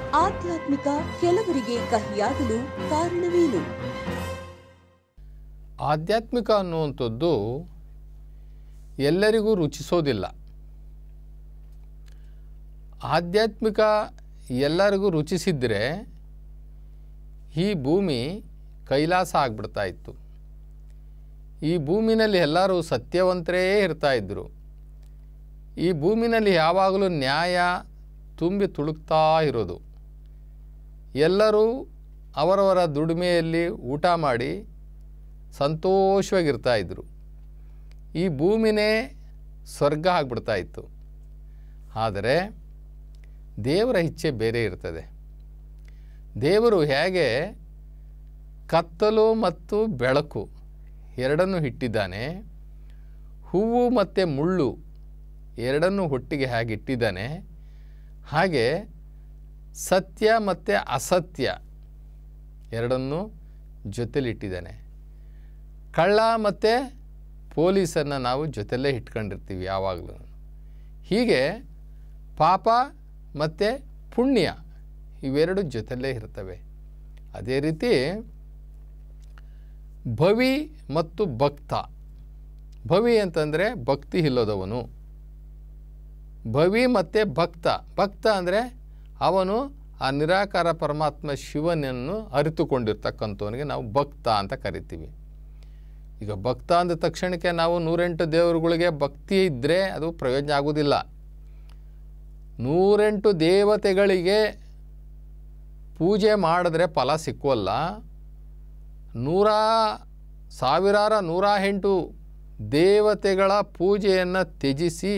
ಆಧ್ಯಾತ್ಮಿಕ ಕೆಲವರಿಗೆ ಕಹಿಯಾಗಲು ಕಾರಣವೇನು? ಆಧ್ಯಾತ್ಮಿಕ ಅನ್ನುವಂಥದ್ದು ಎಲ್ಲರಿಗೂ ರುಚಿಸೋದಿಲ್ಲ. ಆಧ್ಯಾತ್ಮಿಕ ಎಲ್ಲರಿಗೂ ರುಚಿಸಿದರೆ ಈ ಭೂಮಿ ಕೈಲಾಸ ಆಗ್ಬಿಡ್ತಾ ಇತ್ತು. ಈ ಭೂಮಿನಲ್ಲಿ ಎಲ್ಲರೂ ಸತ್ಯವಂತರೇ ಇರ್ತಾಯಿದ್ರು. ಈ ಭೂಮಿನಲ್ಲಿ ಯಾವಾಗಲೂ ನ್ಯಾಯ ತುಂಬಿ ತುಳುಕ್ತಾ ಇರೋದು. ಎಲ್ಲರೂ ಅವರವರ ದುಡಿಮೆಯಲ್ಲಿ ಊಟ ಮಾಡಿ ಸಂತೋಷವಾಗಿರ್ತಾಯಿದ್ರು. ಈ ಭೂಮಿನೇ ಸ್ವರ್ಗ ಆಗಿಬಿಡ್ತಾ ಇತ್ತು. ಆದರೆ ದೇವರ ಇಚ್ಛೆ ಬೇರೆ ಇರ್ತದೆ. ದೇವರು ಹೇಗೆ ಕತ್ತಲು ಮತ್ತು ಬೆಳಕು ಎರಡನ್ನೂ ಇಟ್ಟಿದ್ದಾನೆ, ಹೂವು ಮತ್ತು ಮುಳ್ಳು ಎರಡನ್ನೂ ಒಟ್ಟಿಗೆ ಹೇಗೆ ಇಟ್ಟಿದ್ದಾನೆ, ಹಾಗೆ ಸತ್ಯ ಮತ್ತು ಅಸತ್ಯ ಎರಡನ್ನೂ ಜೊತೆಲಿಟ್ಟಿದ್ದಾನೆ. ಕಳ್ಳ ಮತ್ತು ಪೊಲೀಸನ್ನು ನಾವು ಜೊತೆಲೇ ಇಟ್ಕೊಂಡಿರ್ತೀವಿ ಯಾವಾಗಲೂ. ಹೀಗೆ ಪಾಪ ಮತ್ತು ಪುಣ್ಯ ಇವೆರಡು ಜೊತೆಲೇ ಇರ್ತವೆ. ಅದೇ ರೀತಿ ಭವಿ ಮತ್ತು ಭಕ್ತ. ಭವಿ ಅಂತಂದರೆ ಭಕ್ತಿ ಇಲ್ಲದವನು. ಭವಿ ಮತ್ತು ಭಕ್ತ. ಭಕ್ತ ಅಂದರೆ ಅವನು ಆ ನಿರಾಕಾರ ಪರಮಾತ್ಮ ಶಿವನನ್ನು ಅರಿತುಕೊಂಡಿರ್ತಕ್ಕಂಥವನಿಗೆ ನಾವು ಭಕ್ತ ಅಂತ ಕರಿತೀವಿ. ಈಗ ಭಕ್ತ ಅಂದ ತಕ್ಷಣಕ್ಕೆ ನಾವು 108 ದೇವರುಗಳಿಗೆ ಭಕ್ತಿ ಇದ್ದರೆ ಅದು ಪ್ರಯೋಜನ ಆಗೋದಿಲ್ಲ. 108 ದೇವತೆಗಳಿಗೆ ಪೂಜೆ ಮಾಡಿದ್ರೆ ಫಲ ಸಿಕ್ಕುವಲ್ಲ. 108 ದೇವತೆಗಳ ಪೂಜೆಯನ್ನು ತ್ಯಜಿಸಿ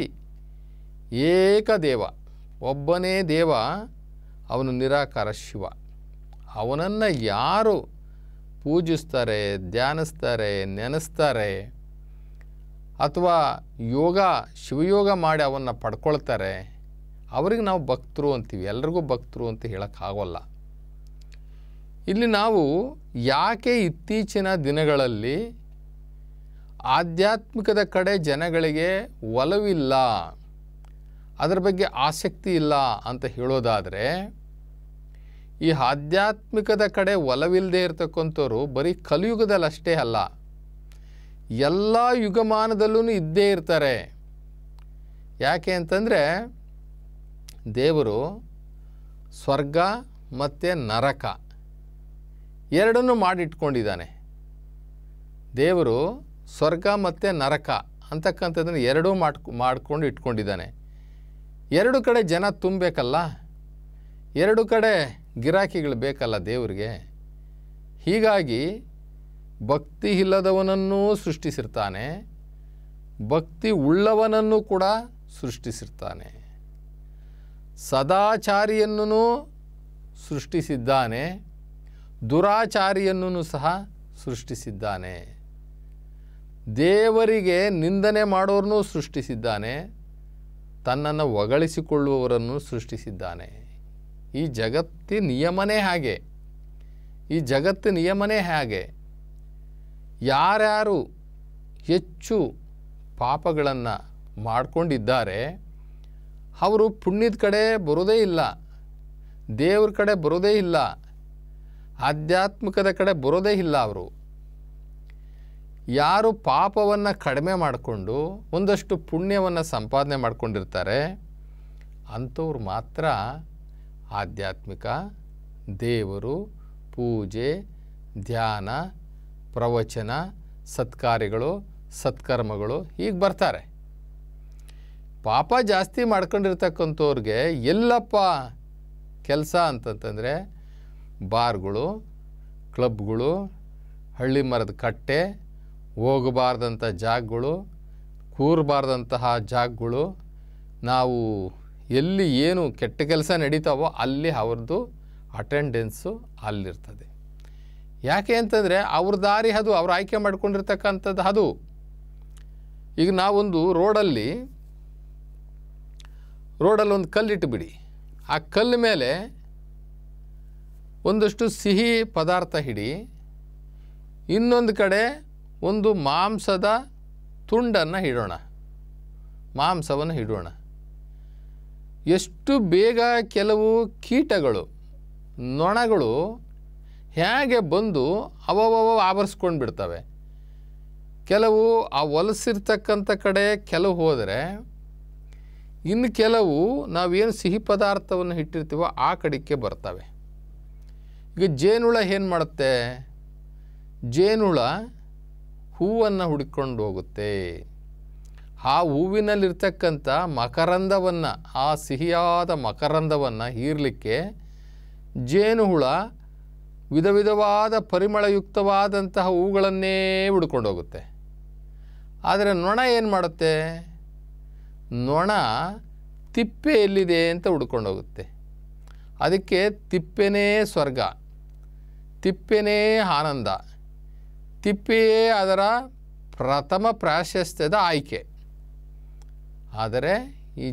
ಏಕದೇವ ಒಬ್ಬನೇ ದೇವ, ಅವನು ನಿರಾಕಾರ ಶಿವ. ಅವನನ್ನು ಯಾರು ಪೂಜಿಸ್ತಾರೆ, ಧ್ಯಾನಿಸ್ತಾರೆ, ನೆನೆಸ್ತಾರೆ, ಅಥವಾ ಶಿವಯೋಗ ಮಾಡಿ ಅವನ್ನು ಪಡ್ಕೊಳ್ತಾರೆ, ಅವ್ರಿಗೆ ನಾವು ಭಕ್ತರು ಅಂತೀವಿ. ಎಲ್ರಿಗೂ ಭಕ್ತರು ಅಂತ ಹೇಳೋಕ್ಕಾಗೋಲ್ಲ. ಇಲ್ಲಿ ನಾವು ಯಾಕೆ ಇತ್ತೀಚಿನ ದಿನಗಳಲ್ಲಿ ಆಧ್ಯಾತ್ಮಿಕದ ಕಡೆ ಜನಗಳಿಗೆ ಒಲವಿಲ್ಲ, ಅದರ ಬಗ್ಗೆ ಆಸಕ್ತಿ ಇಲ್ಲ ಅಂತ ಹೇಳೋದಾದರೆ, ಈ ಆಧ್ಯಾತ್ಮಿಕದ ಕಡೆ ಒಲವಿಲ್ಲದೆ ಇರತಕ್ಕಂಥವ್ರು ಬರೀ ಕಲಿಯುಗದಲ್ಲಿ ಅಷ್ಟೇ ಅಲ್ಲ, ಎಲ್ಲ ಯುಗಮಾನದಲ್ಲೂ ಇದ್ದೇ ಇರ್ತಾರೆ. ಯಾಕೆ ಅಂತಂದರೆ ದೇವರು ಸ್ವರ್ಗ ಮತ್ತು ನರಕ ಎರಡನ್ನೂ ಮಾಡಿಟ್ಕೊಂಡಿದ್ದಾನೆ. ದೇವರು ಸ್ವರ್ಗ ಮತ್ತು ನರಕ ಅಂತಕ್ಕಂಥದ್ದನ್ನು ಎರಡೂ ಮಾಡ್ಕೊಂಡು ಇಟ್ಕೊಂಡಿದ್ದಾನೆ. ಎರಡು ಕಡೆ ಜನ ತುಂಬಬೇಕಲ್ಲ, ಎರಡು ಕಡೆ ಗಿರಾಕಿಗಳು ಬೇಕಲ್ಲ ದೇವರಿಗೆ. ಹೀಗಾಗಿ ಭಕ್ತಿ ಇಲ್ಲದವನನ್ನೂ ಸೃಷ್ಟಿಸಿರ್ತಾನೆ, ಭಕ್ತಿ ಉಳ್ಳವನನ್ನು ಕೂಡ ಸೃಷ್ಟಿಸಿರ್ತಾನೆ. ಸದಾಚಾರಿಯನ್ನೂ ಸೃಷ್ಟಿಸಿದ್ದಾನೆ, ದುರಾಚಾರಿಯನ್ನೂ ಸಹ ಸೃಷ್ಟಿಸಿದ್ದಾನೆ. ದೇವರಿಗೆ ನಿಂದನೆ ಮಾಡೋರನ್ನೂ ಸೃಷ್ಟಿಸಿದ್ದಾನೆ, ತನ್ನನ್ನು ಹೊಗಳಿಸಿಕೊಳ್ಳುವವರನ್ನು ಸೃಷ್ಟಿಸಿದ್ದಾನೆ. ಈ ಜಗತ್ತಿನ ನಿಯಮನೇ ಹಾಗೆ. ಈ ಜಗತ್ತಿನ ನಿಯಮನೇ ಹಾಗೆ. ಯಾರ್ಯಾರು ಹೆಚ್ಚು ಪಾಪಗಳನ್ನು ಮಾಡಿಕೊಂಡಿದ್ದಾರೆ ಅವರು ಪುಣ್ಯದ ಕಡೆ ಬರೋದೇ ಇಲ್ಲ, ದೇವ್ರ ಕಡೆ ಬರೋದೇ ಇಲ್ಲ, ಆಧ್ಯಾತ್ಮಿಕದ ಕಡೆ ಬರೋದೇ ಇಲ್ಲ. ಅವರು ಯಾರು ಪಾಪವನ್ನು ಕಡಿಮೆ ಮಾಡಿಕೊಂಡು ಒಂದಷ್ಟು ಪುಣ್ಯವನ್ನು ಸಂಪಾದನೆ ಮಾಡ್ಕೊಂಡಿರ್ತಾರೆ ಅಂಥವ್ರು ಮಾತ್ರ ಆಧ್ಯಾತ್ಮಿಕ, ದೇವರು, ಪೂಜೆ, ಧ್ಯಾನ, ಪ್ರವಚನ, ಸತ್ಕಾರ್ಯಗಳು, ಸತ್ಕರ್ಮಗಳು ಹೀಗೆ ಬರ್ತಾರೆ. ಪಾಪ ಜಾಸ್ತಿ ಮಾಡ್ಕೊಂಡಿರ್ತಕ್ಕಂಥವ್ರಿಗೆ ಎಲ್ಲಪ್ಪ ಕೆಲಸ ಅಂತಂತಂದರೆ ಬಾರ್ಗಳು, ಕ್ಲಬ್ಗಳು, ಹಳ್ಳಿ ಮರದ ಕಟ್ಟೆ, ಹೋಗಬಾರ್ದಂಥ ಜಾಗಗಳು, ಕೂರಬಾರ್ದಂತಹ ಜಾಗಗಳು, ನಾವು ಎಲ್ಲಿ ಏನು ಕೆಟ್ಟ ಕೆಲಸ ನಡೀತಾವೋ ಅಲ್ಲಿ ಅವ್ರದ್ದು ಅಟೆಂಡೆನ್ಸು ಅಲ್ಲಿರ್ತದೆ. ಯಾಕೆ ಅಂತಂದರೆ ಅವ್ರ ದಾರಿ ಅದು, ಅವ್ರು ಆಯ್ಕೆ ಮಾಡ್ಕೊಂಡಿರ್ತಕ್ಕಂಥದ್ದು ಅದು. ಈಗ ನಾವೊಂದು ರೋಡಲ್ಲಿ ಒಂದು ಕಲ್ಲಿಟ್ಟುಬಿಡಿ, ಆ ಕಲ್ಲು ಮೇಲೆ ಒಂದಷ್ಟು ಸಿಹಿ ಪದಾರ್ಥ ಹಿಡಿ, ಇನ್ನೊಂದು ಕಡೆ ಒಂದು ಮಾಂಸದ ತುಂಡನ್ನು ಇಡೋಣ, ಮಾಂಸವನ್ನು ಇಡೋಣ. ಎಷ್ಟು ಬೇಗ ಕೆಲವು ಕೀಟಗಳು ನೊಣಗಳು ಹೇಗೆ ಬಂದು ಅವವ ಆವರಿಸ್ಕೊಂಡು ಬಿಡ್ತವೆ. ಕೆಲವು ಆ ಹೊಲಸಿರ್ತಕ್ಕಂಥ ಕಡೆ ಕೆಲವು ಹೋದರೆ, ಇನ್ನು ಕೆಲವು ನಾವೇನು ಸಿಹಿ ಪದಾರ್ಥವನ್ನು ಇಟ್ಟಿರ್ತೀವೋ ಆ ಕಡೆಗೆ ಬರ್ತವೆ. ಈಗ ಜೇನುಹುಳ ಏನು ಮಾಡುತ್ತೆ? ಜೇನುಹುಳ ಹೂವನ್ನು ಹುಡುಕೊಂಡು ಹೋಗುತ್ತೆ. ಆ ಹೂವಿನಲ್ಲಿರ್ತಕ್ಕಂಥ ಮಕರಂದವನ್ನು, ಆ ಸಿಹಿಯಾದ ಮಕರಂದವನ್ನು ಹೀರಲಿಕ್ಕೆ ಜೇನುಹುಳ ವಿಧ ವಿಧವಾದ ಪರಿಮಳಯುಕ್ತವಾದಂತಹ ಹೂಗಳನ್ನೇ ಹುಡ್ಕೊಂಡು ಹೋಗುತ್ತೆ. ಆದರೆ ನೊಣ ಏನು ಮಾಡುತ್ತೆ? ನೊಣ ತಿಪ್ಪೆ ಎಲ್ಲಿದೆ ಅಂತ ಹುಡ್ಕೊಂಡು ಹೋಗುತ್ತೆ. ಅದಕ್ಕೆ ತಿಪ್ಪೆನೇ ಸ್ವರ್ಗ, ತಿಪ್ಪೆನೇ ಆನಂದ, ತಿಪ್ಪೆಯೇ ಅದರ ಪ್ರಥಮ ಪ್ರಾಶಸ್ತ್ಯದ ಆಯ್ಕೆ. ಆದರೆ ಈ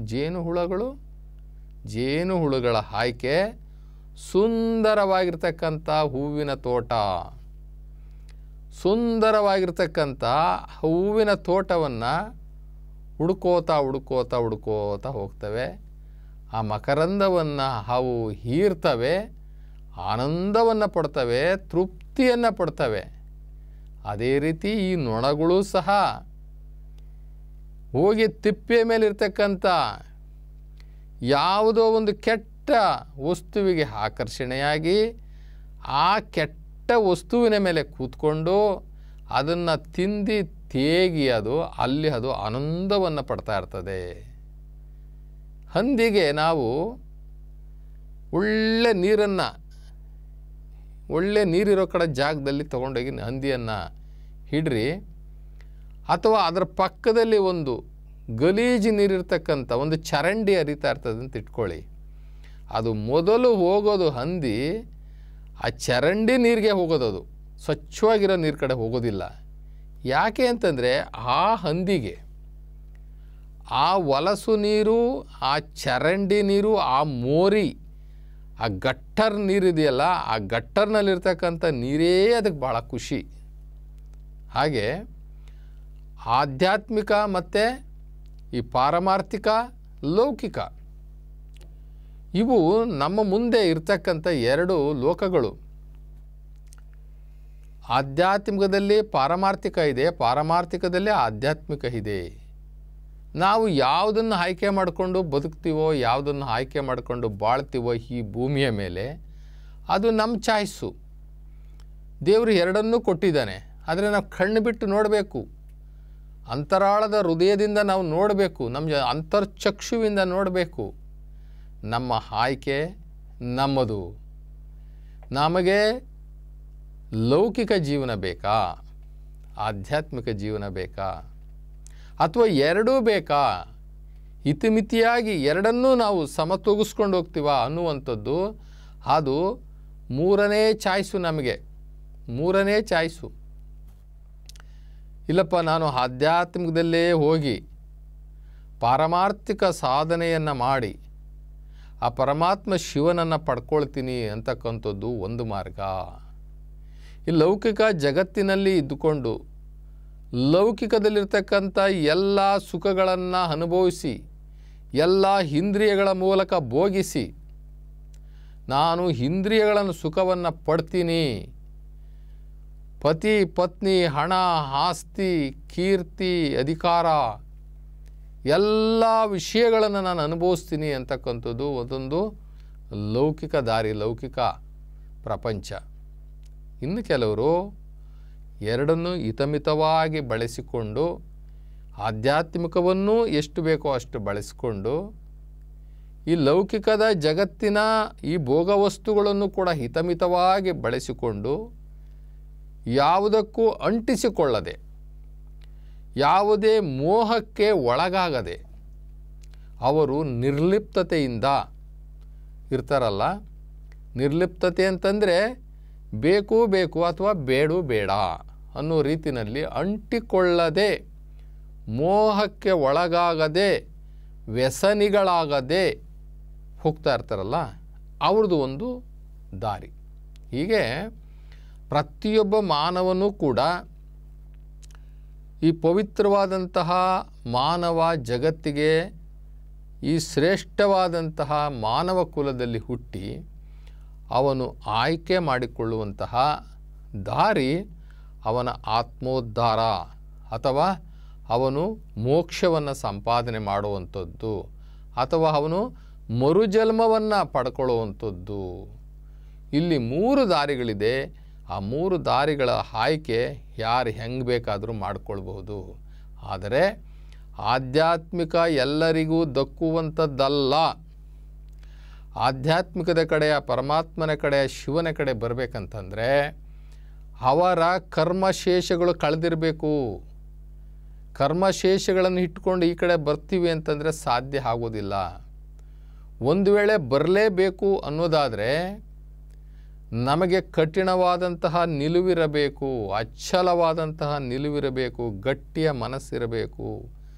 ಜೇನುಹುಳುಗಳ ಆಯ್ಕೆ ಸುಂದರವಾಗಿರ್ತಕ್ಕಂಥ ಹೂವಿನ ತೋಟ. ಸುಂದರವಾಗಿರ್ತಕ್ಕಂಥ ಹೂವಿನ ತೋಟವನ್ನು ಹುಡುಕೋತಾ ಹೋಗ್ತವೆ. ಆ ಮಕರಂದವನ್ನು ಅವು ಹೀರ್ತವೆ, ಆನಂದವನ್ನು ಪಡ್ತವೆ, ತೃಪ್ತಿಯನ್ನು ಪಡ್ತವೆ. ಅದೇ ರೀತಿ ಈ ನೊಣಗಳು ಸಹ ಹೋಗಿ ತಿಪ್ಪೆ ಮೇಲಿರ್ತಕ್ಕಂಥ ಯಾವುದೋ ಒಂದು ಕೆಟ್ಟ ವಸ್ತುವಿಗೆ ಆಕರ್ಷಣೆಯಾಗಿ ಆ ಕೆಟ್ಟ ವಸ್ತುವಿನ ಮೇಲೆ ಕೂತ್ಕೊಂಡು ಅದನ್ನು ತಿಂದು ತೇಗಿ ಅಲ್ಲಿ ಅದು ಆನಂದವನ್ನು ಪಡ್ತಾ ಇರ್ತದೆ. ಹಂದಿಗೆ ನಾವು ಒಳ್ಳೆ ನೀರಿರೋ ಕಡೆ ಜಾಗದಲ್ಲಿ ತೊಗೊಂಡೋಗಿ ಹಂದಿಯನ್ನು ಹಿಡ್ರಿ, ಅಥವಾ ಅದರ ಪಕ್ಕದಲ್ಲಿ ಒಂದು ಗಲೀಜು ನೀರಿರ್ತಕ್ಕಂಥ ಒಂದು ಚರಂಡಿ ಹರಿತಾ ಇರ್ತದೆ ಅಂತ ಇಟ್ಕೊಳ್ಳಿ. ಅದು ಮೊದಲು ಹೋಗೋದು ಹಂದಿ ಆ ಚರಂಡಿ ನೀರಿಗೆ ಹೋಗೋದು, ಸ್ವಚ್ಛವಾಗಿರೋ ನೀರು ಕಡೆ ಹೋಗೋದಿಲ್ಲ. ಯಾಕೆ ಅಂತಂದರೆ ಆ ಹಂದಿಗೆ ಆ ಹೊಲಸು ನೀರು, ಆ ಚರಂಡಿ ನೀರು, ಆ ಮೋರಿ, ಆ ಗಟ್ಟರ್ ನೀರಿದೆಯಲ್ಲ, ಆ ಗಟ್ಟರ್ನಲ್ಲಿರ್ತಕ್ಕಂಥ ನೀರೇ ಅದಕ್ಕೆ ಭಾಳ ಖುಷಿ. ಹಾಗೆ ಆಧ್ಯಾತ್ಮಿಕ ಮತ್ತು ಈ ಪಾರಮಾರ್ಥಿಕ, ಲೌಕಿಕ, ಇವು ನಮ್ಮ ಮುಂದೆ ಇರ್ತಕ್ಕಂಥ ಎರಡು ಲೋಕಗಳು. ಆಧ್ಯಾತ್ಮಿಕದಲ್ಲಿ ಪಾರಮಾರ್ಥಿಕ ಇದೆ, ಪಾರಮಾರ್ಥಿಕದಲ್ಲಿ ಆಧ್ಯಾತ್ಮಿಕ ಇದೆ. ನಾವು ಯಾವುದನ್ನು ಆಯ್ಕೆ ಮಾಡಿಕೊಂಡು ಬದುಕ್ತೀವೋ, ಯಾವುದನ್ನು ಆಯ್ಕೆ ಮಾಡಿಕೊಂಡು ಬಾಳ್ತೀವೋ ಈ ಭೂಮಿಯ ಮೇಲೆ, ಅದು ನಮ್ಮ ಚಾಯ್ಸು. ದೇವರು ಎರಡನ್ನೂ ಕೊಟ್ಟಿದ್ದಾನೆ. ಆದರೆ ನಾವು ಕಣ್ಣು ಬಿಟ್ಟು ನೋಡಬೇಕು, ಅಂತರಾಳದ ಹೃದಯದಿಂದ ನಾವು ನೋಡಬೇಕು, ನಮ್ಮ ಅಂತರ್ಚಕ್ಷುವಿಂದ ನೋಡಬೇಕು. ನಮ್ಮ ಆಯ್ಕೆ ನಮ್ಮದು. ನಮಗೆ ಲೌಕಿಕ ಜೀವನ ಬೇಕಾ, ಆಧ್ಯಾತ್ಮಿಕ ಜೀವನ ಬೇಕಾ, ಅಥವಾ ಎರಡೂ ಬೇಕಾ? ಇತಿಮಿತಿಯಾಗಿ ಎರಡನ್ನೂ ನಾವು ಸಮತೂಗಿಸ್ಕೊಂಡು ಹೋಗ್ತೀವ ಅನ್ನುವಂಥದ್ದು ಅದು ಮೂರನೇ ಚಾಯ್ಸು. ನಮಗೆ ಮೂರನೇ ಚಾಯ್ಸು. ಇಲ್ಲಪ್ಪ, ನಾನು ಆಧ್ಯಾತ್ಮಿಕದಲ್ಲೇ ಹೋಗಿ ಪಾರಮಾರ್ಥಿಕ ಸಾಧನೆಯನ್ನು ಮಾಡಿ ಆ ಪರಮಾತ್ಮ ಶಿವನನ್ನು ಪಡ್ಕೊಳ್ತೀನಿ ಅಂತಕ್ಕಂಥದ್ದು ಒಂದು ಮಾರ್ಗ. ಈ ಲೌಕಿಕ ಜಗತ್ತಿನಲ್ಲಿ ಇದ್ದುಕೊಂಡು ಲೌಕಿಕದಲ್ಲಿರ್ತಕ್ಕಂಥ ಎಲ್ಲ ಸುಖಗಳನ್ನು ಅನುಭವಿಸಿ, ಎಲ್ಲ ಇಂದ್ರಿಯಗಳ ಮೂಲಕ ಭೋಗಿಸಿ, ನಾನು ಇಂದ್ರಿಯಗಳನ್ನು ಸುಖವನ್ನು ಪಡ್ತೀನಿ, ಪತಿ ಪತ್ನಿ, ಹಣ, ಆಸ್ತಿ, ಕೀರ್ತಿ, ಅಧಿಕಾರ, ಎಲ್ಲ ವಿಷಯಗಳನ್ನು ನಾನು ಅನುಭವಿಸ್ತೀನಿ ಅಂತಕ್ಕಂಥದ್ದು ಒಂದೊಂದು ಲೌಕಿಕ ದಾರಿ, ಲೌಕಿಕ ಪ್ರಪಂಚ. ಇನ್ನು ಕೆಲವರು ಎರಡನ್ನೂ ಹಿತಮಿತವಾಗಿ ಬಳಸಿಕೊಂಡು ಆಧ್ಯಾತ್ಮಿಕವನ್ನು ಎಷ್ಟು ಬೇಕೋ ಅಷ್ಟು ಬಳಸಿಕೊಂಡು ಈ ಲೌಕಿಕದ ಜಗತ್ತಿನ ಈ ಭೋಗವಸ್ತುಗಳನ್ನು ಕೂಡ ಹಿತಮಿತವಾಗಿ ಬಳಸಿಕೊಂಡು ಯಾವುದಕ್ಕೂ ಅಂಟಿಸಿಕೊಳ್ಳದೆ, ಯಾವುದೇ ಮೋಹಕ್ಕೆ ಒಳಗಾಗದೆ ಅವರು ನಿರ್ಲಿಪ್ತತೆಯಿಂದ ಇರ್ತಾರಲ್ಲ. ನಿರ್ಲಿಪ್ತತೆ ಅಂತಂದರೆ ಬೇಕು ಬೇಕು ಅಥವಾ ಬೇಡ ಅನ್ನೋ ರೀತಿಯಲ್ಲಿ ಅಂಟಿಕೊಳ್ಳದೆ, ಮೋಹಕ್ಕೆ ಒಳಗಾಗದೆ, ವ್ಯಸನಿಗಳಾಗದೆ ಹೋಗ್ತಾ ಇರ್ತಾರಲ್ಲ, ಅವ್ರದ್ದು ಒಂದು ದಾರಿ. ಹೀಗೆ ಪ್ರತಿಯೊಬ್ಬ ಮಾನವನೂ ಕೂಡ ಈ ಪವಿತ್ರವಾದಂತಹ ಮಾನವ ಜಗತ್ತಿಗೆ ಈ ಶ್ರೇಷ್ಠವಾದಂತಹ ಮಾನವ ಕುಲದಲ್ಲಿ ಹುಟ್ಟಿ ಅವನು ಆಯ್ಕೆ ಮಾಡಿಕೊಳ್ಳುವಂತಹ ದಾರಿ ಅವನ ಆತ್ಮೋದ್ಧಾರ ಅಥವಾ ಅವನು ಮೋಕ್ಷವನ್ನು ಸಂಪಾದನೆ ಮಾಡುವಂಥದ್ದು ಅಥವಾ ಅವನು ಮರುಜನ್ಮವನ್ನು ಪಡ್ಕೊಳ್ಳುವಂಥದ್ದು. ಇಲ್ಲಿ 3 ದಾರಿಗಳಿದೆ. ಆ 3 ದಾರಿಗಳ ಆಯ್ಕೆ ಯಾರು ಹೆಂಗೆ ಬೇಕಾದರೂ ಮಾಡಿಕೊಳ್ಬಹುದು. ಆದರೆ ಆಧ್ಯಾತ್ಮಿಕ ಎಲ್ಲರಿಗೂ ದಕ್ಕುವಂಥದ್ದಲ್ಲ. ಆಧ್ಯಾತ್ಮಿಕದ ಕಡೆಯ ಪರಮಾತ್ಮನ ಕಡೆಯ ಶಿವನ ಕಡೆ ಬರಬೇಕಂತಂದರೆ ಅವರ ಕರ್ಮಶೇಷಗಳು ಕಳೆದಿರಬೇಕು. ಕರ್ಮಶೇಷಗಳನ್ನು ಇಟ್ಕೊಂಡು ಈ ಕಡೆ ಬರ್ತೀವಿ ಅಂತಂದರೆ ಸಾಧ್ಯ ಆಗೋದಿಲ್ಲ. ಒಂದು ವೇಳೆ ಬರಲೇಬೇಕು ಅನ್ನೋದಾದರೆ ನಮಗೆ ಕಠಿಣವಾದಂತಹ ನಿಲುವಿರಬೇಕು, ಅಚ್ಚಲವಾದಂತಹ ನಿಲುವಿರಬೇಕು, ಗಟ್ಟಿಯ ಮನಸ್ಸಿರಬೇಕು,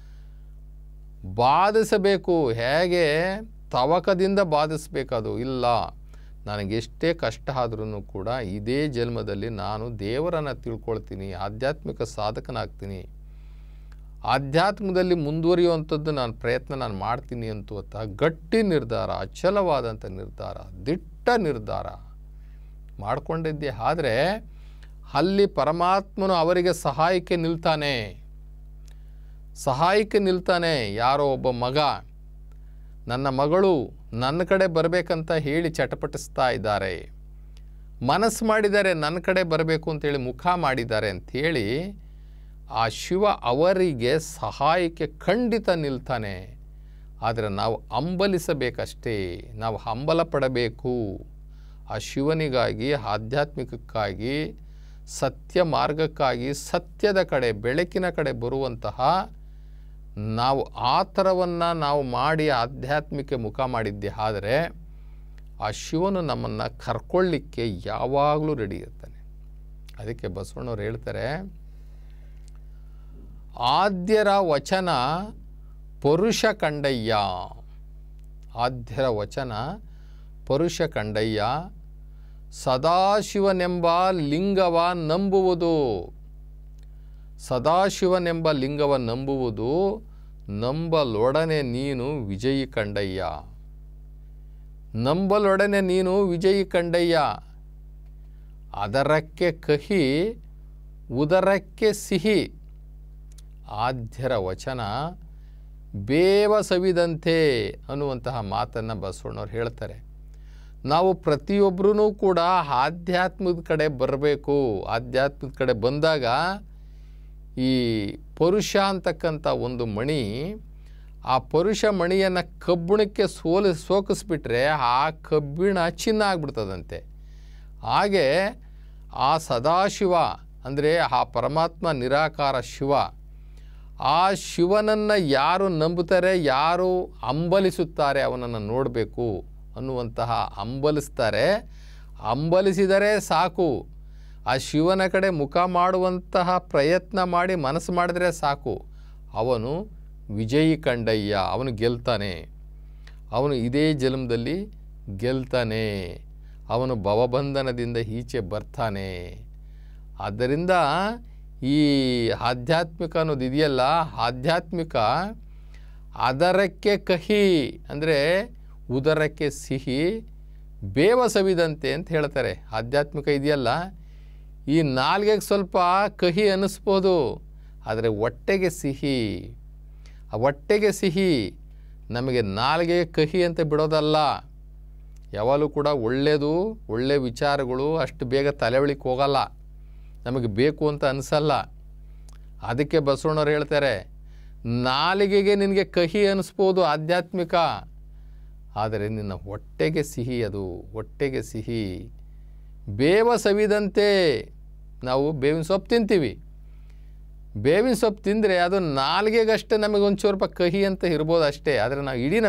ಬಾಧಿಸಬೇಕು. ಹೇಗೆ ತವಕದಿಂದ ಬಾಧಿಸಬೇಕದು ಇಲ್ಲ. ನನಗೆಷ್ಟೇ ಕಷ್ಟ ಆದ್ರೂ ಕೂಡ ಇದೇ ಜನ್ಮದಲ್ಲಿ ನಾನು ದೇವರನ್ನು ತಿಳ್ಕೊಳ್ತೀನಿ, ಆಧ್ಯಾತ್ಮಿಕ ಸಾಧಕನಾಗ್ತೀನಿ, ಆಧ್ಯಾತ್ಮದಲ್ಲಿ ಮುಂದುವರಿಯುವಂಥದ್ದು ನಾನು ಮಾಡ್ತೀನಿ ಅಂತುವಂಥ ಗಟ್ಟಿ ನಿರ್ಧಾರ, ಅಚಲವಾದಂಥ ನಿರ್ಧಾರ, ದಿಟ್ಟ ನಿರ್ಧಾರ ಮಾಡಿಕೊಂಡಿದ್ದೆ. ಆದರೆ ಅಲ್ಲಿ ಪರಮಾತ್ಮನು ಅವರಿಗೆ ಸಹಾಯಕ್ಕೆ ನಿಲ್ತಾನೆ. ಯಾರೋ ಒಬ್ಬ ಮಗ, ನನ್ನ ಮಗಳು ನನ್ನ ಕಡೆ ಬರಬೇಕಂತ ಹೇಳಿ ಚಟಪಟಿಸ್ತಾ ಇದ್ದಾರೆ, ಮನಸ್ಸು ಮಾಡಿದ್ದಾರೆ ನನ್ನ ಕಡೆ ಬರಬೇಕು ಅಂತೇಳಿ ಮುಖ ಮಾಡಿದ್ದಾರೆ ಅಂಥೇಳಿ ಆ ಶಿವ ಅವರಿಗೆ ಸಹಾಯಕ್ಕೆ ಖಂಡಿತ ನಿಲ್ತಾನೆ. ಆದರೆ ನಾವು ಹಂಬಲಿಸಬೇಕಷ್ಟೇ, ನಾವು ಹಂಬಲ ಪಡಬೇಕು. ಆ ಶಿವನಿಗಾಗಿ, ಆಧ್ಯಾತ್ಮಿಕಕ್ಕಾಗಿ, ಸತ್ಯ ಮಾರ್ಗಕ್ಕಾಗಿ, ಸತ್ಯದ ಕಡೆ, ಬೆಳಕಿನ ಕಡೆ ಬರುವಂತಹ ನಾವು ಆ ಥರವನ್ನು ನಾವು ಮಾಡಿ ಆಧ್ಯಾತ್ಮಿಕ ಮುಖ ಮಾಡಿದ್ದೆ. ಆದರೆ ಆ ಶಿವನು ನಮ್ಮನ್ನು ಕರ್ಕೊಳ್ಳಿಕ್ಕೆ ಯಾವಾಗಲೂ ರೆಡಿ ಇರ್ತಾನೆ. ಅದಕ್ಕೆ ಬಸವಣ್ಣವ್ರು ಹೇಳ್ತಾರೆ, ಆದ್ಯರ ವಚನ ಪರುಷ ಕಂಡಯ್ಯ. ಆದ್ಯರ ವಚನ ಪರುಷ ಕಂಡಯ್ಯ, ಸದಾಶಿವನೆಂಬ ಲಿಂಗವ ನಂಬುವುದು. ಸದಾಶಿವನೆಂಬ ಲಿಂಗವ ನಂಬುವುದು, ನಂಬಲೊಡನೆ ನೀನು ವಿಜಯಿ ಕಂಡಯ್ಯ. ನಂಬಲೊಡನೆ ನೀನು ವಿಜಯಿ ಕಂಡಯ್ಯ. ಅದರಕ್ಕೆ ಕಹಿ ಉದರಕ್ಕೆ ಸಿಹಿ. ಆದ್ಯರ ವಚನ ಬೇವ ಸವಿದಂತೆ ಅನ್ನುವಂತಹ ಮಾತನ್ನು ಬಸವಣ್ಣವ್ರು ಹೇಳ್ತಾರೆ. ನಾವು ಪ್ರತಿಯೊಬ್ಬರೂ ಕೂಡ ಆಧ್ಯಾತ್ಮದ ಕಡೆ ಬರಬೇಕು. ಆಧ್ಯಾತ್ಮದ ಕಡೆ ಬಂದಾಗ ಈ ಪರುಷ ಅಂತಕ್ಕಂಥ ಒಂದು ಮಣಿ, ಆ ಪರುಷ ಮಣಿಯನ್ನು ಕಬ್ಬಿಣಕ್ಕೆ ಸೋಕಿಸ್ಬಿಟ್ರೆ ಆ ಕಬ್ಬಿಣ ಚಿನ್ನ ಆಗ್ಬಿಡ್ತದಂತೆ. ಹಾಗೆ ಆ ಸದಾಶಿವ ಅಂದರೆ ಆ ಪರಮಾತ್ಮ ನಿರಾಕಾರ ಶಿವ, ಆ ಶಿವನನ್ನು ಯಾರು ನಂಬುತ್ತಾರೆ, ಯಾರು ಹಂಬಲಿಸುತ್ತಾರೆ, ಅವನನ್ನು ನೋಡಬೇಕು ಅನ್ನುವಂತಹ ಹಂಬಲಿಸಿದರೆ ಸಾಕು. ಆ ಶಿವನ ಕಡೆ ಮುಖ ಮಾಡುವಂತಹ ಪ್ರಯತ್ನ ಮಾಡಿ ಮನಸ್ಸು ಮಾಡಿದರೆ ಸಾಕು, ಅವನು ವಿಜಯಿ ಕಂಡಯ್ಯ. ಅವನು ಗೆಲ್ತಾನೆ. ಅವನು ಇದೇ ಜನ್ಮದಲ್ಲಿ ಗೆಲ್ತಾನೆ. ಅವನು ಭವಬಂಧನದಿಂದ ಈಚೆ ಬರ್ತಾನೆ. ಆದ್ದರಿಂದ ಈ ಆಧ್ಯಾತ್ಮಿಕ ಅನ್ನೋದು ಇದೆಯಲ್ಲ, ಆಧ್ಯಾತ್ಮಿಕ ಅದರಕ್ಕೆ ಕಹಿ ಅಂದರೆ ಉದರಕ್ಕೆ ಸಿಹಿ, ಬೇವ ಸವಿದಂತೆ ಅಂತ ಹೇಳ್ತಾರೆ. ಆಧ್ಯಾತ್ಮಿಕ ಇದೆಯಲ್ಲ, ಈ ನಾಲ್ಗೆಗೆ ಸ್ವಲ್ಪ ಕಹಿ ಅನ್ನಿಸ್ಬೋದು, ಆದರೆ ಹೊಟ್ಟೆಗೆ ಸಿಹಿ. ಆ ಹೊಟ್ಟೆಗೆ ಸಿಹಿ ನಮಗೆ ನಾಲ್ಗೆಗೆ ಕಹಿ ಅಂತ ಬಿಡೋದಲ್ಲ. ಯಾವಾಗಲೂ ಕೂಡ ಒಳ್ಳೆಯ ವಿಚಾರಗಳು ಅಷ್ಟು ಬೇಗ ತಲೆವಳಿಗೆ ಹೋಗಲ್ಲ, ನಮಗೆ ಬೇಕು ಅಂತ ಅನಿಸಲ್ಲ. ಅದಕ್ಕೆ ಬಸವಣ್ಣವ್ರು ಹೇಳ್ತಾರೆ, ನಾಲಿಗೆಗೆ ನಿನಗೆ ಕಹಿ ಅನ್ನಿಸ್ಬೋದು ಆಧ್ಯಾತ್ಮಿಕ, ಆದರೆ ನಿನ್ನ ಹೊಟ್ಟೆಗೆ ಸಿಹಿ, ಅದು ಹೊಟ್ಟೆಗೆ ಸಿಹಿ. ಬೇವ ಸವಿದಂತೆ. ನಾವು ಬೇವಿನ ಸೊಪ್ಪು ತಿಂತೀವಿ, ಬೇವಿನ ಸೊಪ್ಪು ತಿಂದರೆ ಅದು ನಾಲಿಗೆಗಷ್ಟೇ ನಮಗೆ ಒಂಚೂರು ರೂಪಾಯಿ ಕಹಿ ಅಂತ ಇರ್ಬೋದು ಅಷ್ಟೇ. ಆದರೆ ನಾವು ಇಡೀ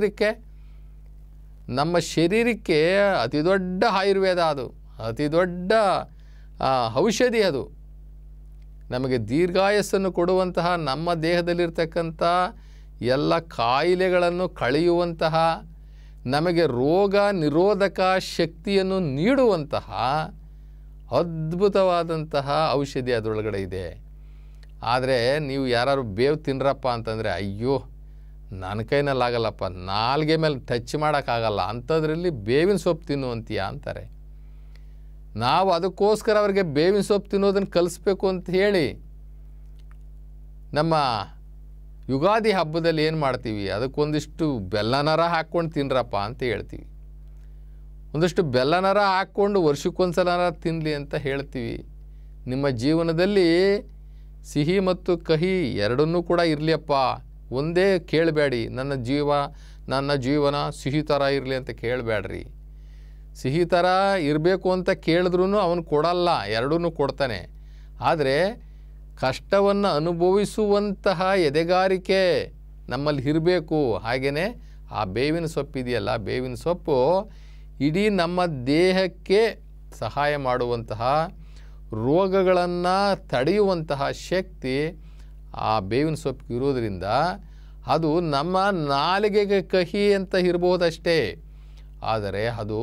ನಮ್ಮ ಶರೀರಕ್ಕೆ ಅತಿ ದೊಡ್ಡ ಆಯುರ್ವೇದ, ಅದು ಅತಿ ದೊಡ್ಡ ಔಷಧಿ. ಅದು ನಮಗೆ ದೀರ್ಘಾಯಸ್ಸನ್ನು ಕೊಡುವಂತಹ, ನಮ್ಮ ದೇಹದಲ್ಲಿರ್ತಕ್ಕಂಥ ಎಲ್ಲ ಕಾಯಿಲೆಗಳನ್ನು ಕಳೆಯುವಂತಹ, ನಮಗೆ ರೋಗ ನಿರೋಧಕ ಶಕ್ತಿಯನ್ನು ನೀಡುವಂತಹ ಅದ್ಭುತವಾದಂತಹ ಔಷಧಿ ಅದರೊಳಗಡೆ ಇದೆ. ಆದರೆ ನೀವು ಯಾರು ಬೇವು ತಿನ್ರಪ್ಪ ಅಂತಂದರೆ, ಅಯ್ಯೋ ನನ್ನ ಕೈನಲ್ಲಾಗಲ್ಲಪ್ಪ, ನಾಲ್ಗೆ ಮೇಲೆ ಟಚ್ ಮಾಡೋಕ್ಕಾಗಲ್ಲ, ಅಂಥದ್ರಲ್ಲಿ ಬೇವಿನ ಸೊಪ್ಪು ತಿನ್ನುವಂತೀಯ ಅಂತಾರೆ. ನಾವು ಅದಕ್ಕೋಸ್ಕರ ಅವ್ರಿಗೆ ಬೇವಿನ ಸೊಪ್ಪು ತಿನ್ನೋದನ್ನು ಕಲಿಸ್ಬೇಕು ಅಂತ ಹೇಳಿ ನಮ್ಮ ಯುಗಾದಿ ಹಬ್ಬದಲ್ಲಿ ಏನು ಮಾಡ್ತೀವಿ, ಅದಕ್ಕೊಂದಿಷ್ಟು ಬೆಲ್ಲನರ ಹಾಕ್ಕೊಂಡು ತಿನ್ರಪ್ಪ ಅಂತ ಹೇಳ್ತೀವಿ. ಒಂದಷ್ಟು ಬೆಲ್ಲನರ ಹಾಕ್ಕೊಂಡು ವರ್ಷಕ್ಕೊಂದ್ಸಲನರ ತಿನ್ನಲಿ ಅಂತ ಹೇಳ್ತೀವಿ. ನಿಮ್ಮ ಜೀವನದಲ್ಲಿ ಸಿಹಿ ಮತ್ತು ಕಹಿ ಎರಡನ್ನೂ ಕೂಡ ಇರಲಿಯಪ್ಪ, ಒಂದೇ ಕೇಳಬೇಡಿ. ನನ್ನ ಜೀವನ ಸಿಹಿ ಥರ ಇರಲಿ ಅಂತ ಕೇಳಬೇಡ್ರಿ. ಸಿಹಿ ಥರ ಇರಬೇಕು ಅಂತ ಕೇಳಿದ್ರೂ ಅವನು ಕೊಡಲ್ಲ, ಎರಡನ್ನೂ ಕೊಡ್ತಾನೆ. ಆದರೆ ಕಷ್ಟವನ್ನು ಅನುಭವಿಸುವಂತಹ ಎದೆಗಾರಿಕೆ ನಮ್ಮಲ್ಲಿ ಇರಬೇಕು. ಹಾಗೆಯೇ ಆ ಬೇವಿನ ಸೊಪ್ಪಿದೆಯಲ್ಲ, ಬೇವಿನ ಸೊಪ್ಪು ಇಡೀ ನಮ್ಮ ದೇಹಕ್ಕೆ ಸಹಾಯ ಮಾಡುವಂತಹ, ರೋಗಗಳನ್ನು ತಡೆಯುವಂತಹ ಶಕ್ತಿ ಆ ಬೇವಿನ ಸೊಪ್ಪಿಗೆ ಇರೋದರಿಂದ ಅದು ನಮ್ಮ ನಾಲಿಗೆಗೆ ಕಹಿ ಅಂತ ಇರ್ಬೋದಷ್ಟೇ, ಆದರೆ ಅದು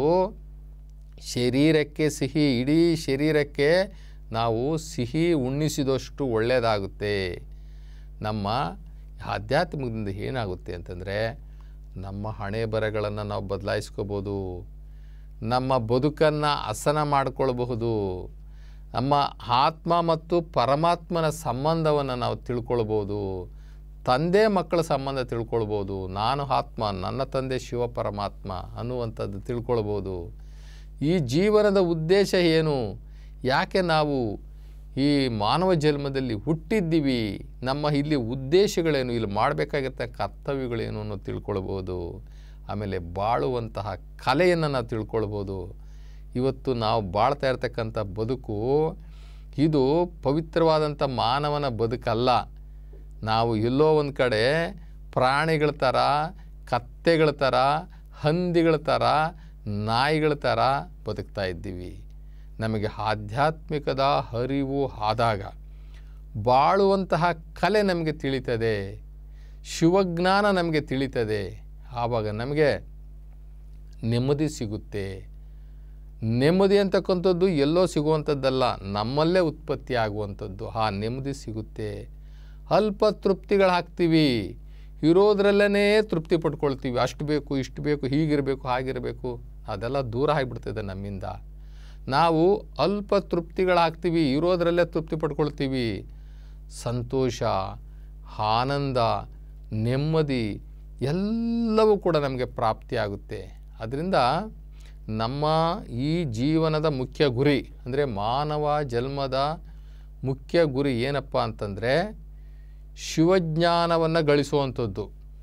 ಶರೀರಕ್ಕೆ ಸಿಹಿ. ಇಡೀ ಶರೀರಕ್ಕೆ ನಾವು ಸಿಹಿ ಉಣ್ಣಿಸಿದಷ್ಟು ಒಳ್ಳೆಯದಾಗುತ್ತೆ. ನಮ್ಮ ಆಧ್ಯಾತ್ಮಿಕದಿಂದ ಏನಾಗುತ್ತೆ ಅಂತಂದರೆ, ನಮ್ಮ ಹಣೆ ಬರಗಳನ್ನು ನಾವು ಬದಲಾಯಿಸ್ಕೋಬೋದು, ನಮ್ಮ ಬದುಕನ್ನು ಹಸನ ಮಾಡಿಕೊಳ್ಬಹುದು, ನಮ್ಮ ಆತ್ಮ ಮತ್ತು ಪರಮಾತ್ಮನ ಸಂಬಂಧವನ್ನು ನಾವು ತಿಳ್ಕೊಳ್ಬೋದು, ತಂದೆ ಮಕ್ಕಳ ಸಂಬಂಧ ತಿಳ್ಕೊಳ್ಬೋದು, ನಾನು ಆತ್ಮ, ನನ್ನ ತಂದೆ ಶಿವ ಪರಮಾತ್ಮ ಅನ್ನುವಂಥದ್ದು ತಿಳ್ಕೊಳ್ಬೋದು. ಈ ಜೀವನದ ಉದ್ದೇಶ ಏನು, ಯಾಕೆ ನಾವು ಈ ಮಾನವ ಜನ್ಮದಲ್ಲಿ ಹುಟ್ಟಿದ್ದೀವಿ, ನಮ್ಮ ಇಲ್ಲಿ ಉದ್ದೇಶಗಳೇನು, ಇಲ್ಲಿ ಮಾಡಬೇಕಾಗಿರ್ತಕ್ಕ ಕರ್ತವ್ಯಗಳೇನು ಅನ್ನೋ ತಿಳ್ಕೊಳ್ಬೋದು. ಆಮೇಲೆ ಬಾಳುವಂತಹ ಕಲೆಯನ್ನು ನಾವು ತಿಳ್ಕೊಳ್ಬೋದು. ಇವತ್ತು ನಾವು ಬಾಳ್ತಾ ಇರ್ತಕ್ಕಂಥ ಬದುಕು ಇದು ಪವಿತ್ರವಾದಂಥ ಮಾನವನ ಬದುಕಲ್ಲ. ನಾವು ಎಲ್ಲೋ ಒಂದು ಕಡೆ ಪ್ರಾಣಿಗಳ ಥರ, ಕತ್ತೆಗಳ ಥರ, ಹಂದಿಗಳ ಥರ, ನಾಯಿಗಳ ಥರ ಬದುಕ್ತಾ ಇದ್ದೀವಿ. ನಮಗೆ ಆಧ್ಯಾತ್ಮಿಕದ ಅರಿವು ಆದಾಗ ಬಾಳುವಂತಹ ಕಲೆ ನಮಗೆ ತಿಳಿತದೆ, ಶಿವಜ್ಞಾನ ನಮಗೆ ತಿಳಿತದೆ. ಆವಾಗ ನಮಗೆ ನೆಮ್ಮದಿ ಸಿಗುತ್ತೆ. ನೆಮ್ಮದಿ ಅಂತಕ್ಕಂಥದ್ದು ಎಲ್ಲೋ ಸಿಗುವಂಥದ್ದಲ್ಲ, ನಮ್ಮಲ್ಲೇ ಉತ್ಪತ್ತಿ ಆಗುವಂಥದ್ದು. ಆ ನೆಮ್ಮದಿ ಸಿಗುತ್ತೆ. ಅಲ್ಪ ತೃಪ್ತಿಗಳು ಹಾಕ್ತೀವಿ, ಇರೋದ್ರಲ್ಲೇ ತೃಪ್ತಿ ಪಡ್ಕೊಳ್ತೀವಿ. ಅಷ್ಟು ಬೇಕು, ಇಷ್ಟು ಬೇಕು, ಹೀಗಿರಬೇಕು, ಹಾಗಿರಬೇಕು, ಅದೆಲ್ಲ ದೂರ ಆಗಿಬಿಡ್ತದೆ ನಮ್ಮಿಂದ. ನಾವು ಅಲ್ಪ ತೃಪ್ತಿಗಳು ಹಾಕ್ತೀವಿ, ಇರೋದ್ರಲ್ಲೇ ತೃಪ್ತಿ ಪಡ್ಕೊಳ್ತೀವಿ. ಸಂತೋಷ, ಆನಂದ, ನೆಮ್ಮದಿ ಎಲ್ಲವೂ ಕೂಡ ನಮಗೆ ಪ್ರಾಪ್ತಿಯಾಗುತ್ತೆ. ಅದರಿಂದ ನಮ್ಮ ಈ ಜೀವನದ ಮುಖ್ಯ ಗುರಿ ಅಂದರೆ, ಮಾನವ ಜನ್ಮದ ಮುಖ್ಯ ಗುರಿ ಏನಪ್ಪ ಅಂತಂದರೆ, ಶಿವಜ್ಞಾನವನ್ನು ಗಳಿಸುವಂಥದ್ದು.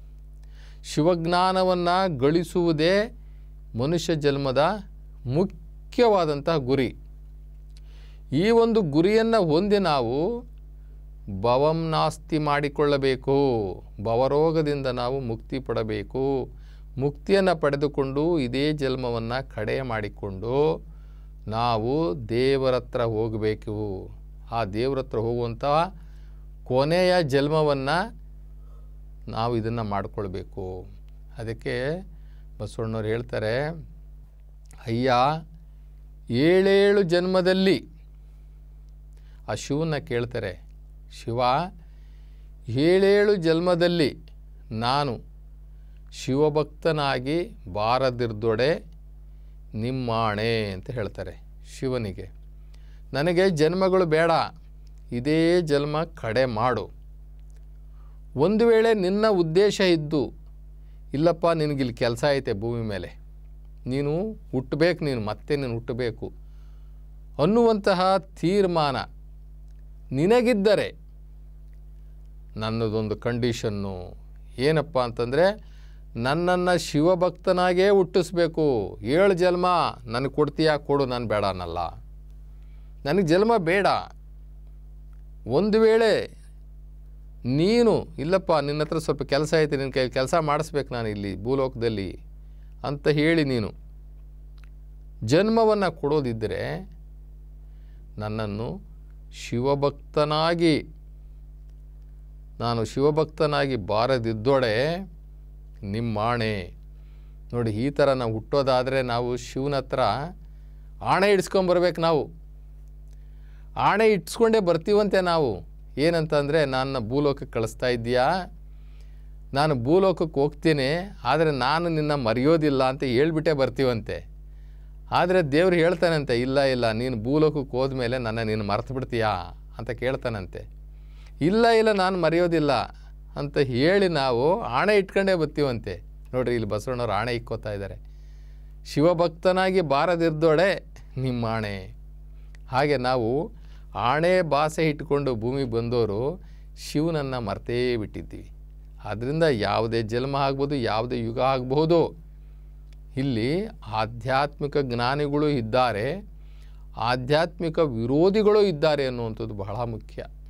ಶಿವಜ್ಞಾನವನ್ನು ಗಳಿಸುವುದೇ ಮನುಷ್ಯ ಜನ್ಮದ ಮುಖ್ಯವಾದಂತಹ ಗುರಿ. ಈ ಒಂದು ಗುರಿಯನ್ನು ಹೊಂದಿ ನಾವು ಭವಂ ನಾಸ್ತಿ ಮಾಡಿಕೊಳ್ಳಬೇಕು. ಭವರೋಗದಿಂದ ನಾವು ಮುಕ್ತಿ ಪಡಬೇಕು. ಮುಕ್ತಿಯನ್ನು ಪಡೆದುಕೊಂಡು ಇದೇ ಜನ್ಮವನ್ನು ಕಡೆ ಮಾಡಿಕೊಂಡು ನಾವು ದೇವರ ಹತ್ರ ಹೋಗಬೇಕು. ಆ ದೇವರ ಹತ್ರ ಹೋಗುವಂಥ ಕೊನೆಯ ಜನ್ಮವನ್ನು ನಾವು ಇದನ್ನು ಮಾಡಿಕೊಳ್ಬೇಕು. ಅದಕ್ಕೆ ಬಸವಣ್ಣವ್ರು ಹೇಳ್ತಾರೆ, ಅಯ್ಯ 7 ಜನ್ಮದಲ್ಲಿ ಆ ಶಿವನ ಕೇಳ್ತಾರೆ, ಶಿವ 7 ಜನ್ಮದಲ್ಲಿ ನಾನು ಶಿವಭಕ್ತನಾಗಿ ಬಾರದಿರ್ದೊಡೆ ನಿಮ್ಮಾಣೆ ಅಂತ ಹೇಳ್ತಾರೆ ಶಿವನಿಗೆ. ನನಗೆ ಜನ್ಮಗಳು ಬೇಡ, ಇದೇ ಜನ್ಮ ಕಡೆ ಮಾಡು. ಒಂದು ವೇಳೆ ನಿನ್ನ ಉದ್ದೇಶ ಇದ್ದು, ಇಲ್ಲಪ್ಪ ನಿನಗಿಲ್ಲಿ ಕೆಲಸ ಐತೆ ಭೂಮಿ ಮೇಲೆ, ನೀನು ಹುಟ್ಟಬೇಕು, ನೀನು ಹುಟ್ಟಬೇಕು ಅನ್ನುವಂತಹ ತೀರ್ಮಾನ ನಿನಗಿದ್ದರೆ, ನನ್ನದೊಂದು ಕಂಡೀಷನ್ನು ಏನಪ್ಪ ಅಂತಂದರೆ, ನನ್ನನ್ನು ಶಿವಭಕ್ತನಾಗೇ ಹುಟ್ಟಿಸ್ಬೇಕು. 7 ಜನ್ಮ ನನಗೆ ಕೊಡ್ತೀಯಾ ಕೊಡು, ನಾನು ಬೇಡ ಅನ್ನಲ್ಲ. ನನಗೆ ಜನ್ಮ ಬೇಡ. ಒಂದು ವೇಳೆ ನೀನು ಇಲ್ಲಪ್ಪ ನಿನ್ನ ಹತ್ರ ಸ್ವಲ್ಪ ಕೆಲಸ ಐತೆ, ನಿನ್ನ ಕೈ ಕೆಲಸ ಮಾಡಿಸ್ಬೇಕು ನಾನು ಇಲ್ಲಿ ಭೂಲೋಕದಲ್ಲಿ ಅಂತ ಹೇಳಿ ನೀನು ಜನ್ಮವನ್ನು ಕೊಡೋದಿದ್ದರೆ, ನನ್ನನ್ನು ಶಿವಭಕ್ತನಾಗಿ ಬಾರದಿದ್ದೊಡೆ ನಿಮ್ಮಾಣೆ. ನೋಡಿ, ಈ ಥರ ನಾವು ಹುಟ್ಟೋದಾದರೆ ನಾವು ಶಿವನ ಹತ್ರ ಆಣೆ ಇಡ್ಸ್ಕೊಂಬರ್ಬೇಕು. ನಾವು ಆಣೆ ಇಟ್ಸ್ಕೊಂಡೇ ಬರ್ತೀವಂತೆ ನಾವು. ಏನಂತಂದರೆ, ನನ್ನ ಭೂಲೋಕಕ್ಕೆ ಕಳಿಸ್ತಾ ಇದ್ದೀಯಾ, ನಾನು ಭೂಲೋಕಕ್ಕೆ ಹೋಗ್ತೀನಿ, ಆದರೆ ನಾನು ನಿನ್ನ ಮರೆಯೋದಿಲ್ಲ ಅಂತ ಹೇಳ್ಬಿಟ್ಟೇ ಬರ್ತೀವಂತೆ. ಆದರೆ ದೇವ್ರು ಹೇಳ್ತಾನಂತೆ, ಇಲ್ಲ ಇಲ್ಲ, ನೀನು ಭೂಲೋಕಕ್ಕೆ ಹೋದ್ಮೇಲೆ ನೀನು ಮರೆತು ಬಿಡ್ತೀಯಾ ಅಂತ ಕೇಳ್ತಾನಂತೆ. ಇಲ್ಲ ನಾನು ಮರೆಯೋದಿಲ್ಲ ಅಂತ ಹೇಳಿ ನಾವು ಆಣೆ ಇಟ್ಕೊಂಡೇ ಬರ್ತೀವಂತೆ. ನೋಡ್ರಿ, ಇಲ್ಲಿ ಬಸವಣ್ಣವ್ರು ಆಣೆ ಇಕ್ಕೋತಾ ಇದ್ದಾರೆ, ಶಿವಭಕ್ತನಾಗಿ ಬಾರದಿರ್ದೋಡೆ ನಿಮ್ಮ ಆಣೆ. ಹಾಗೆ ನಾವು ಆಣೆ ಭಾಷೆ ಇಟ್ಕೊಂಡು ಭೂಮಿಗೆ ಬಂದವರು ಶಿವನನ್ನು ಮರ್ತೇ ಬಿಟ್ಟಿದ್ದೀವಿ. ಆದ್ದರಿಂದ ಯಾವುದೇ ಜನ್ಮ ಆಗ್ಬೋದು, ಯಾವುದೇ ಯುಗ ಆಗಬಹುದು, ಇಲ್ಲಿ ಆಧ್ಯಾತ್ಮಿಕ ಜ್ಞಾನಿಗಳು ಇದ್ದಾರೆ, ಆಧ್ಯಾತ್ಮಿಕ ವಿರೋಧಿಗಳು ಇದ್ದಾರೆ ಅನ್ನುವಂಥದ್ದು ಬಹಳ ಮುಖ್ಯ.